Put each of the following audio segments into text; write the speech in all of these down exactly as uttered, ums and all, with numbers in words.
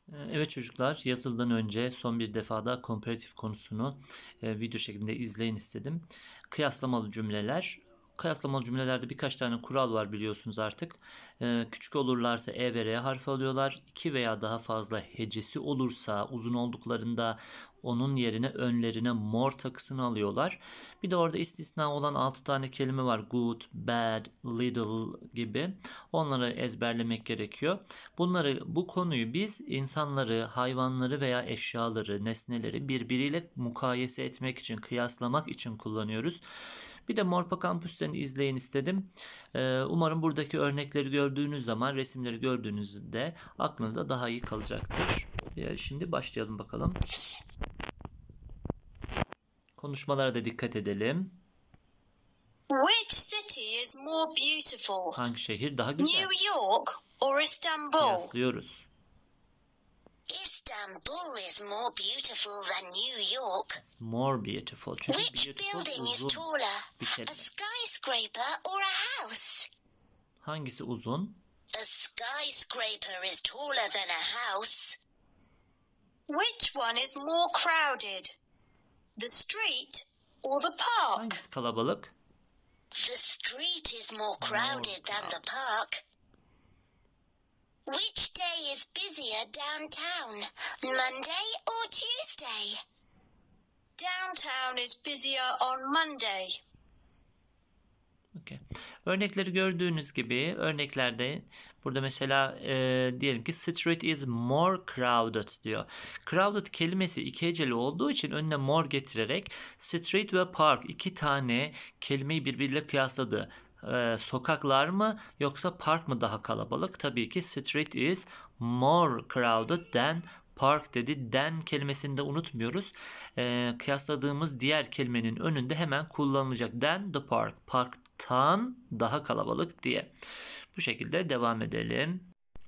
Evet çocuklar, yazıldan önce son bir defa da komparatif konusunu e, video şeklinde izleyin istedim. Kıyaslamalı cümleler. Kıyaslamalı cümlelerde birkaç tane kural var biliyorsunuz artık. E, küçük olurlarsa E ve R harfi alıyorlar. iki veya daha fazla hecesi olursa uzun olduklarında onun yerine önlerine more takısını alıyorlar. Bir de orada istisna olan altı tane kelime var. Good, bad, little gibi. Onları ezberlemek gerekiyor. Bunları, bu konuyu biz insanları, hayvanları veya eşyaları, nesneleri birbiriyle mukayese etmek için, kıyaslamak için kullanıyoruz. Bir de Morpa Kampüs'ten izleyin istedim. Ee, umarım buradaki örnekleri gördüğünüz zaman, resimleri gördüğünüzde aklınızda daha iyi kalacaktır. Şimdi başlayalım bakalım. Konuşmalara da dikkat edelim. Which city is more beautiful? Hangi şehir daha güzel? New York or Istanbul? Kıyaslıyoruz. Istanbul is more beautiful than New York. It's more beautiful. Çünkü Which beautiful building is uzun taller? bir kelime. A skyscraper or a house? Hangisi uzun? A skyscraper is taller than a house. Which one is more crowded? The street or the park? Hangisi kalabalık? The street is more crowded than the park. Which day is busier downtown, Monday or Tuesday? Downtown is busier on Monday. Okay. Örnekleri gördüğünüz gibi örneklerde burada mesela e, diyelim ki street is more crowded diyor. Crowded kelimesi iki heceli olduğu için önüne more getirerek street ve park iki tane kelimeyi birbiriyle kıyasladı. E, sokaklar mı yoksa park mı daha kalabalık? Tabii ki street is more crowded than park dedi. Den kelimesini de unutmuyoruz. E, kıyasladığımız diğer kelimenin önünde hemen kullanılacak. Than the park. Parktan daha kalabalık diye. Bu şekilde devam edelim.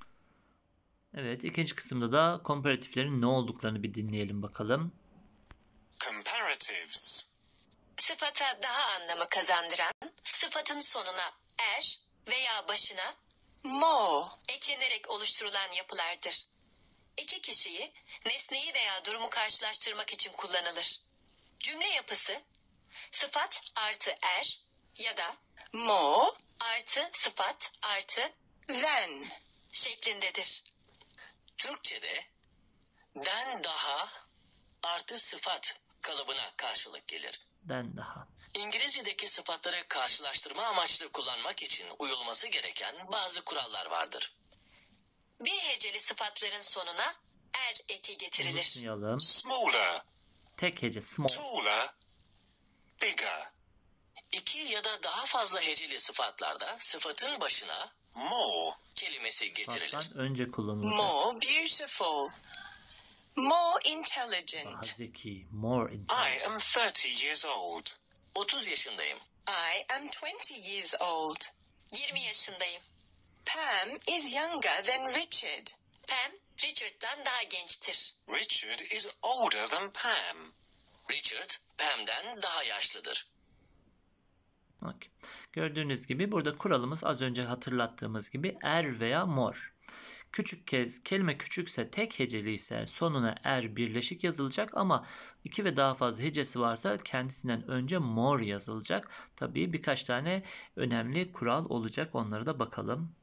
Evet, ikinci kısımda da komparatiflerin ne olduklarını bir dinleyelim bakalım. Comparatives. Sıfata daha anlamı kazandıran, sıfatın sonuna er veya başına More. eklenerek oluşturulan yapılardır. İki kişiyi, nesneyi veya durumu karşılaştırmak için kullanılır. Cümle yapısı, sıfat artı er ya da More artı sıfat artı than. şeklindedir. Türkçe'de den daha artı sıfat kalıbına karşılık gelir. Den daha. İngilizce'deki sıfatları karşılaştırma amaçlı kullanmak için uyulması gereken bazı kurallar vardır. Bir heceli sıfatların sonuna er eki getirilir. Unutmayalım. Smaller, Tek hece small. taller, bigger. İki ya da daha fazla heceli sıfatlarda sıfatın başına more kelimesi getirilir. Sıfattan önce kullanılacak. More beautiful. More Daha intelligent. zeki. More I intelligent. am thirty years old. otuz yaşındayım. I am twenty years old. yirmi yaşındayım. Pam is younger than Richard. Pam, Richard'dan daha gençtir. Richard is older than Pam. Richard, Pam'den daha yaşlıdır. Bak. Gördüğünüz gibi burada kuralımız az önce hatırlattığımız gibi er veya more. Küçük kez kelime küçükse tek heceli ise sonuna er birleşik yazılacak ama iki ve daha fazla hecesi varsa kendisinden önce more yazılacak. Tabii birkaç tane önemli kural olacak, onlara da bakalım.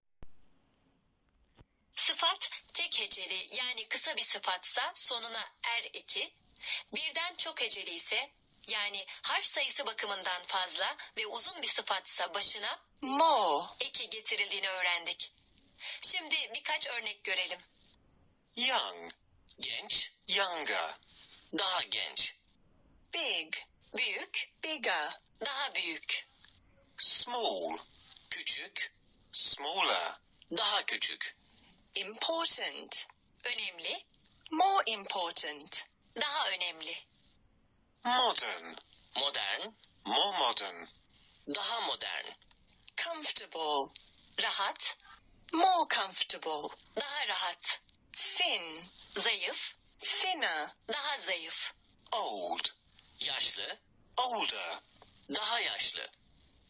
Sıfat tek heceli yani kısa bir sıfatsa sonuna er eki, birden çok heceli ise yani harf sayısı bakımından fazla ve uzun bir sıfatsa başına More. eki getirildiğini öğrendik. Şimdi birkaç örnek görelim. Young, genç, younger. Daha genç. Big. Büyük, Bigger. daha büyük. Small, küçük, smaller. Daha küçük. Important. Önemli, More important. daha önemli. Modern, modern, more modern. Daha modern. Comfortable. Rahat, More comfortable. daha rahat. Thin. Zayıf, Thinner. daha zayıf. Old, yaşlı, older. Daha yaşlı.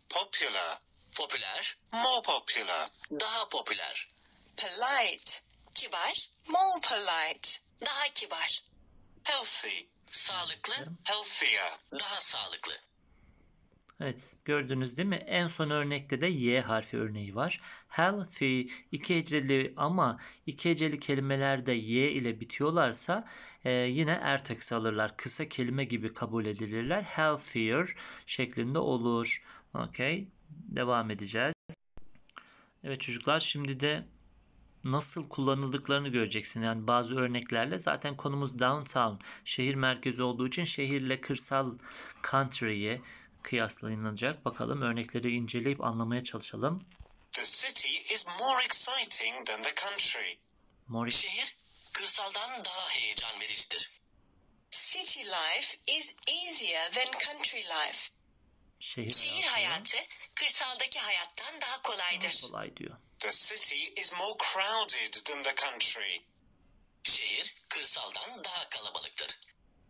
Popular, popüler, more popular. Daha popüler. Polite. kibar, More polite. daha kibar. Healthy. Sağlıklı. Healthier. Daha sağlıklı. Evet, gördünüz değil mi? En son örnekte de Y harfi örneği var. Healthy iki heceli ama iki heceli kelimelerde Y ile bitiyorlarsa e, yine er takısı alırlar. Kısa kelime gibi kabul edilirler. Healthier şeklinde olur. Okey. Devam edeceğiz. Evet çocuklar, şimdi de nasıl kullanıldıklarını göreceksin. Yani bazı örneklerle, zaten konumuz downtown, şehir merkezi olduğu için şehirle kırsal country'ye kıyaslanılacak. Bakalım, örnekleri inceleyip anlamaya çalışalım. The city is more exciting than the country. More Şehir kırsaldan daha heyecan vericidir. City life is easier than country life. şehir, Şehir hayatı kırsaldaki hayattan daha kolaydır. kolay diyor. The city is more crowded than the country. Şehir kırsaldan daha kalabalıktır.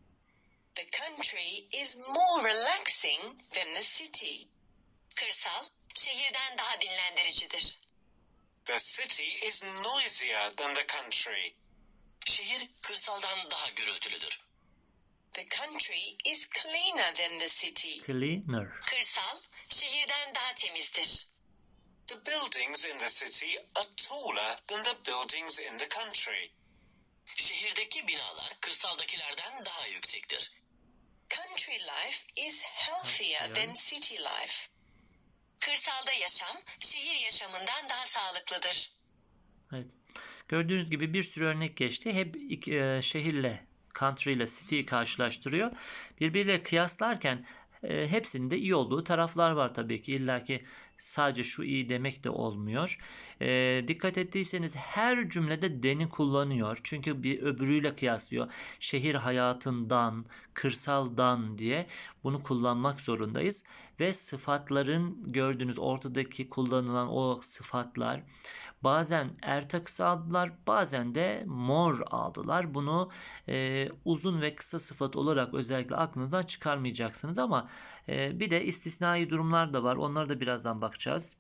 The country is more relaxing than the city. Kırsal şehirden daha dinlendiricidir. The city is noisier than the country. Şehir kırsaldan daha gürültülüdür. The country is cleaner than the city. Cleaner. Kırsal şehirden daha temizdir. The buildings in the city are taller than the buildings in the country. Şehirdeki binalar kırsaldakilerden daha yüksektir. Country life is healthier Healthier. than city life. Kırsalda yaşam şehir yaşamından daha sağlıklıdır. Evet. Gördüğünüz gibi bir sürü örnek geçti. Hep iki, e, şehirle, country ile city'yi karşılaştırıyor. Birbiriyle kıyaslarken e, hepsinin de iyi olduğu taraflar var tabii ki. İlla ki sadece şu iyi demek de olmuyor. E, dikkat ettiyseniz her cümlede than'i kullanıyor. Çünkü bir öbürüyle kıyaslıyor. Şehir hayatından, kırsaldan diye bunu kullanmak zorundayız. Ve sıfatların, gördüğünüz ortadaki kullanılan o sıfatlar bazen er takısı aldılar, bazen de more aldılar. Bunu e, uzun ve kısa sıfat olarak özellikle aklınızdan çıkarmayacaksınız, ama e, bir de istisnai durumlar da var. Onlara da birazdan bakacağız.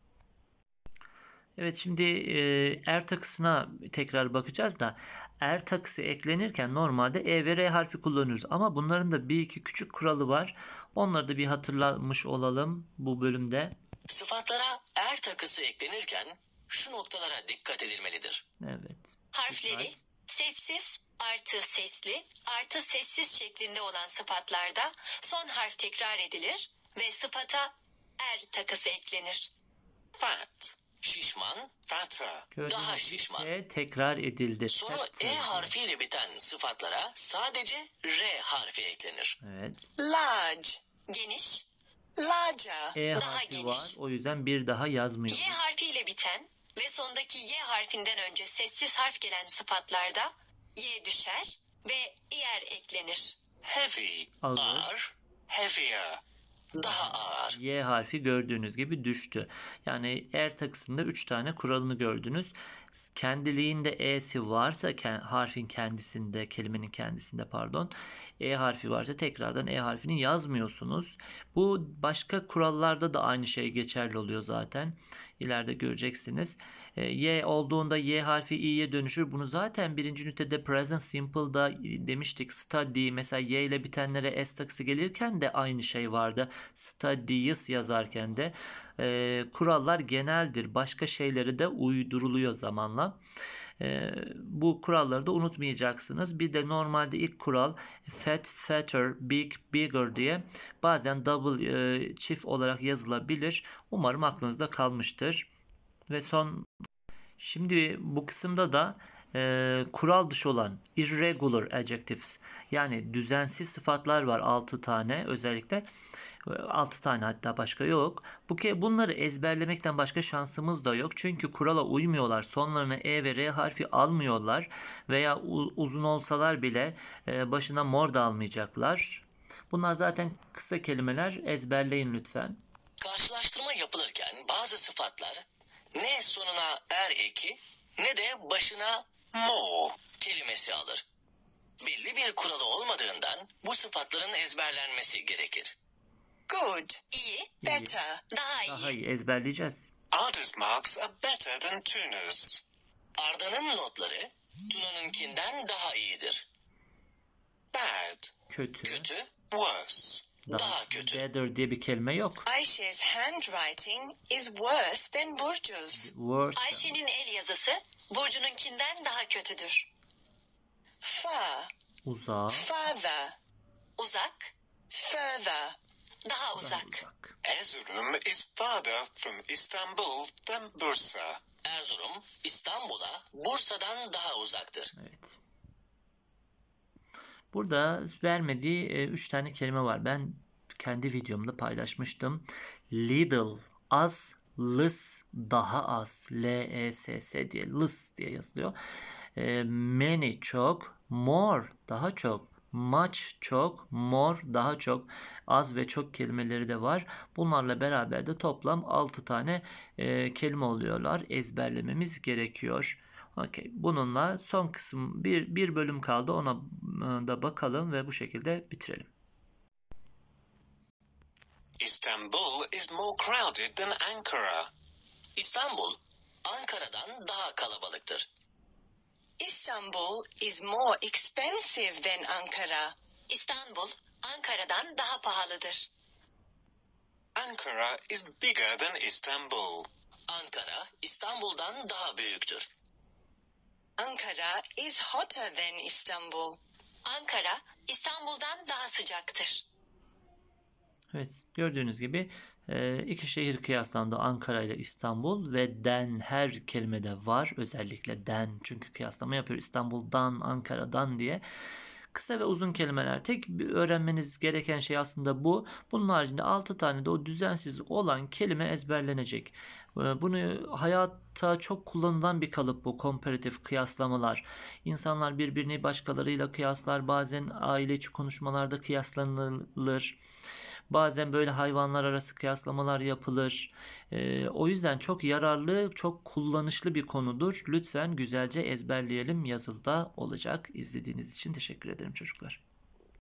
Evet, şimdi e, er takısına tekrar bakacağız da, er takısı eklenirken normalde E ve R harfi kullanıyoruz. Ama bunların da bir iki küçük kuralı var. Onları da bir hatırlamış olalım bu bölümde. Sıfatlara er takısı eklenirken şu noktalara dikkat edilmelidir. Evet. Harfleri Dikkat. sessiz artı sesli artı sessiz şeklinde olan sıfatlarda son harf tekrar edilir ve sıfata er takısı eklenir. Fat, şişman, fatter, Gördüğünüz daha gibi şişman. T tekrar edildi. Sonu Fatter E diye. harfiyle biten sıfatlara sadece R harfi eklenir. Evet. Large. Geniş, Larger. E Daha harfi geniş. var. O yüzden bir daha yazmıyoruz. Y harfiyle biten ve sondaki Y harfinden önce sessiz harf gelen sıfatlarda Y düşer ve er eklenir. Heavy, Ağır. ağır, heavier, daha ağır. Y harfi gördüğünüz gibi düştü. Yani er takısında üç tane kuralını gördünüz. Kendiliğinde E'si varsa, ke- harfin kendisinde, kelimenin kendisinde pardon, E harfi varsa tekrardan E harfini yazmıyorsunuz. Bu başka kurallarda da aynı şey geçerli oluyor zaten. İleride göreceksiniz. E, Y olduğunda Y harfi i'ye dönüşür. Bunu zaten birinci ünitede present simple'da demiştik. Study mesela Y ile bitenlere S takısı gelirken de aynı şey vardı. Studies yazarken de e, kurallar geneldir. Başka şeyleri de uyduruluyor zamanla. E, bu kuralları da unutmayacaksınız. Bir de normalde ilk kural fat, fatter, big, bigger diye bazen double, e, çift olarak yazılabilir. Umarım aklınızda kalmıştır. Ve son, şimdi bu kısımda da e, kural dışı olan irregular adjectives, yani düzensiz sıfatlar var altı tane özellikle. altı tane, hatta başka yok. Bu ke bunları ezberlemekten başka şansımız da yok. Çünkü kurala uymuyorlar. Sonlarına E ve R harfi almıyorlar. Veya uzun olsalar bile e, başına more da almayacaklar. Bunlar zaten kısa kelimeler. Ezberleyin lütfen. Karşılaştırma yapılırken bazı sıfatlar ne sonuna er eki ne de başına mo kelimesi alır. Belli bir kuralı olmadığından bu sıfatların ezberlenmesi gerekir. Good. İyi, Better. daha iyi. Daha iyi ezberleyeceğiz. Arda's marks are better than Tuna's. Arda'nın notları Tuna'nınkinden daha iyidir. Bad. Kötü. Kötü. Worse. Daha kötü. Better diye bir kelime yok. Ayşe's handwriting is worse than Burcu's. Worse. Ayşe'nin el yazısı Burcu'nunkinden daha kötüdür. Far. Uzak. Farther. Uzak, Further. daha uzak. Uzak. Erzurum is farther from Istanbul than Bursa. Erzurum, İstanbul'a Bursa'dan daha uzaktır. Evet. Burada vermediği e, üç tane kelime var. Ben kendi videomda paylaşmıştım. Little, az, less, daha az. L E S S diye, less diye yazılıyor. E, many, çok. More, daha çok. Much, çok. More, daha çok. Az ve çok kelimeleri de var. Bunlarla beraber de toplam altı tane e, kelime oluyorlar. Ezberlememiz gerekiyor. Okay. Bununla son kısım bir, bir bölüm kaldı. Ona da bakalım ve bu şekilde bitirelim. Istanbul is more crowded than Ankara. İstanbul, Ankara'dan daha kalabalıktır. Istanbul is more expensive than Ankara. İstanbul, Ankara'dan daha pahalıdır. Ankara is bigger than Istanbul. Ankara, İstanbul'dan daha büyüktür. Ankara is hotter than Istanbul. Ankara, İstanbul'dan daha sıcaktır. Evet, gördüğünüz gibi iki şehir kıyaslandı, Ankara ile İstanbul ve den her kelimede var. Özellikle den, çünkü kıyaslama yapıyor İstanbul'dan, Ankara'dan diye. Kısa ve uzun kelimeler. Tek öğrenmeniz gereken şey aslında bu. Bunun haricinde altı tane de o düzensiz olan kelime ezberlenecek. Bunu hayatta çok kullanılan bir kalıp bu. Komparatif kıyaslamalar. İnsanlar birbirini başkalarıyla kıyaslar. Bazen aile içi konuşmalarda kıyaslanılır. Bazen böyle hayvanlar arası kıyaslamalar yapılır. Ee, o yüzden çok yararlı, çok kullanışlı bir konudur. Lütfen güzelce ezberleyelim. Yazılıda olacak. İzlediğiniz için teşekkür ederim çocuklar.